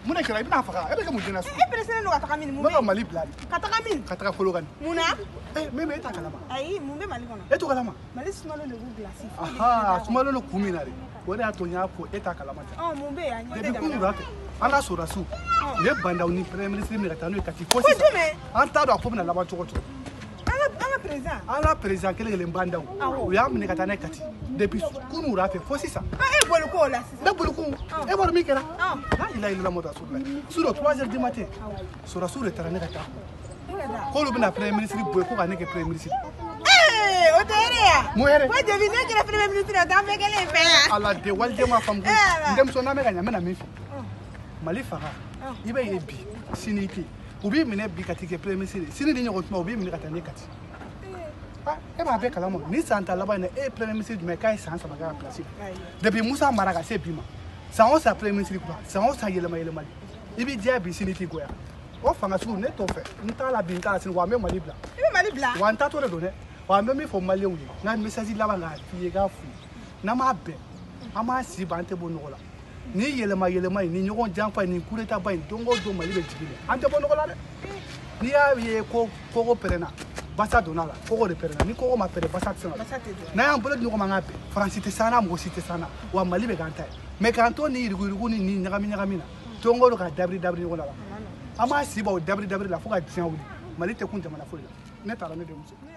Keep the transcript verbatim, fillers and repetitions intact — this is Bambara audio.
mun kɛra I bɛna faga e bɛ kɛ mun jɛna so e presser no ka taga min mun bɛ Mali bila ka taga min ka taga Kolokani mun na eh mais mais e t'a kalama ayi mun bɛ Mali kɔnɔ e t'o kalama Mali sumalo le b'u glace aha sumalo no kun min na de o de y'a to n y'a fɔ e t'a kalama ten ɔ mun bɛ yan depuis kunun fɛ an ka sɔrɔdasiw u ye bandaw ni premier ministre minɛ ka taa n'o ye Kati fo ko sisan jumɛn an t'a dɔn a ko bɛna laban cogo cogo an ka président an ka président kelen kelen bandaw u y'a minɛ ka taa n'a ye Kati depuis kunun fɛ fo sisan e bolo ko la sisan ne bolo ko e b'a dɔn min kɛra la ilaha illallah Muhamadu rasulullah sur trois heures du matin sɔrɔdasiw de taara ne ka taa k'olu bɛna premier ministre boye ko ka ne kɛ premier ministre eh o tɛ yɛrɛ ya mun yɛrɛ ko depuis ne kɛra premier ministre ye t'an bɛɛ kɛlen fɛ yan ala de waliden ma faamu n denmuso n'an bɛ ka ɲa n bɛna min fɔ Mali faga I bɛ ye bi sini I tɛ u b'i minɛ bi ka t'i kɛ premier ministre sini ni ɲɔgɔn tuma u b'i minɛ ka taa ne Kati e b'a bɛɛ kalama ni san ta laban in na e ye premier ministre jumɛn k'a ye san saba kɛ ka place depuis Musa Mara ka se bi ma san o san premier ministre kura san o san yɛlɛma yɛlɛmali I b'i diya bi sini t'i goya o fanga sugu ne t'o fɛ n t'a la bi n t'a la sini wa n bɛ Mali bila I bɛ Mali bila wa n t'atɔ de don dɛ wa n bɛ min fɔ maliyɛnw ye n ka message laban k'a f'i ye k'a f'u ye n'an m'a bɛn an b'a si ban an tɛ bɔ nɔgɔ la ni yɛlɛma yɛlɛma in ni ɲɔgɔn janfa in ni coup d'état ba in don o don Mali bɛ jigin dɛ an tɛ bɔ nɔgɔ la dɛ n'i y'a ye ko kogo pɛrɛnna basa donna la kogo de pɛrɛnna ni kogo ma pɛrɛn basa tɛ se ka don n'an y'an bolo di ɲɔgɔn ma an k'a bɛn Faransi tɛ s'an na mɔgɔ si tɛ s'an na wa Mali bɛ k'an ta ye mais k'an to ni yiriguyirigu ni ni ɲagami ɲagami na don o don ka dabiri dabiri ɲɔgɔn na la an b'a si ban o dabiri dabiri la fo ka diɲɛ wuli Mali tɛ kun jamana foyi la ne taara ne denmuso